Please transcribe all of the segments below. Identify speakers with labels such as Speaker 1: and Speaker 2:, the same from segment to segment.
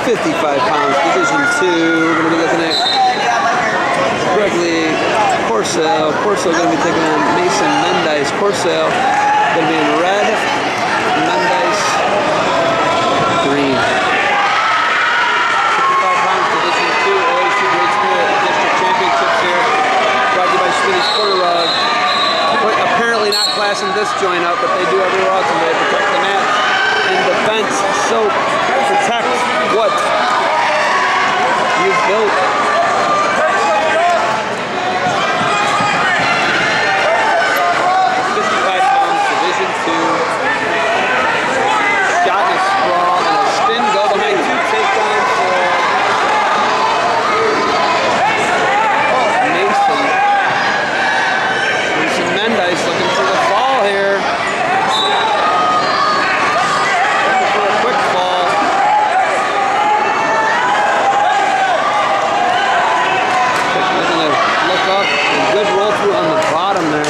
Speaker 1: 55 pounds, Division 2. We're going to be looking at Gregory Corcel. Corcel going to be taking on Mason Mendice. Corcel going to be in red, Mendice green. 55 pounds, Division 2 OAC Great Spirit District Championships here. Brought to you by Schmitty's Quarter Rod. Apparently not classing this joint up, but they do everywhere else, and they protect the mat and defense. So protect what you've built. 55 pounds, Division 2. Shot and a sprawl and a spin. Go behind 2 takedowns for Mason Mendice looking for the fall here. Looking for a quick fall. Looking to look up. A good roll through on the bottom there.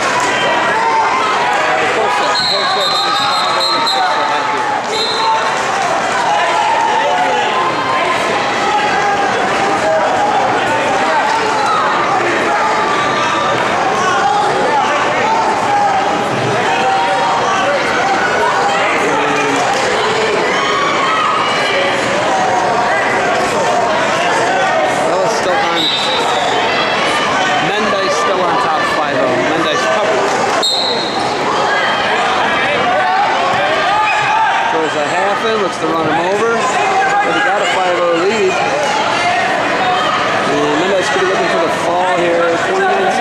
Speaker 1: Looks to run him over, but he got a 5-0 lead. And Mendice could be looking for the fall here. 29